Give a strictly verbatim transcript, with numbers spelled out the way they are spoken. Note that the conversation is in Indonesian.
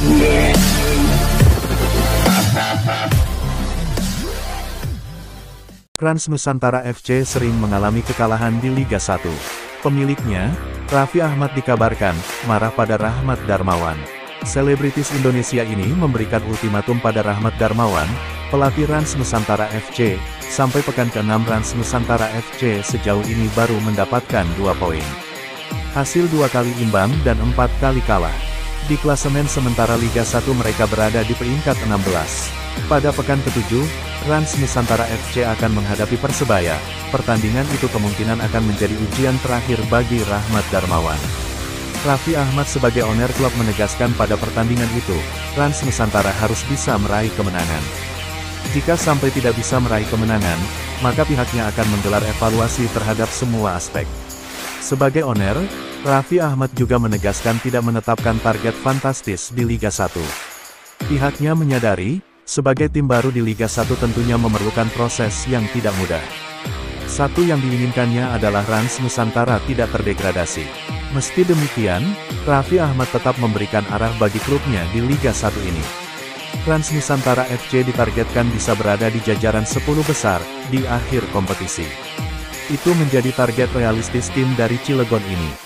Rans Nusantara F C sering mengalami kekalahan di Liga satu. Pemiliknya, Raffi Ahmad dikabarkan, marah pada Rahmat Darmawan. Selebritis Indonesia ini memberikan ultimatum pada Rahmat Darmawan, pelatih Rans Nusantara F C, sampai pekan keenam Rans Nusantara F C sejauh ini baru mendapatkan dua poin. Hasil dua kali imbang dan empat kali kalah. Di klasemen sementara Liga satu mereka berada di peringkat enam belas. Pada pekan ketujuh, Rans Nusantara F C akan menghadapi Persebaya. Pertandingan itu kemungkinan akan menjadi ujian terakhir bagi Rahmat Darmawan. Raffi Ahmad sebagai owner klub menegaskan pada pertandingan itu, Rans Nusantara harus bisa meraih kemenangan. Jika sampai tidak bisa meraih kemenangan, maka pihaknya akan menggelar evaluasi terhadap semua aspek. Sebagai owner, Raffi Ahmad juga menegaskan tidak menetapkan target fantastis di Liga satu. Pihaknya menyadari, sebagai tim baru di Liga satu tentunya memerlukan proses yang tidak mudah. Satu yang diinginkannya adalah Rans Nusantara tidak terdegradasi. Meski demikian, Raffi Ahmad tetap memberikan arah bagi klubnya di Liga satu ini. Rans Nusantara F C ditargetkan bisa berada di jajaran sepuluh besar di akhir kompetisi. Itu menjadi target realistis tim dari Cilegon ini.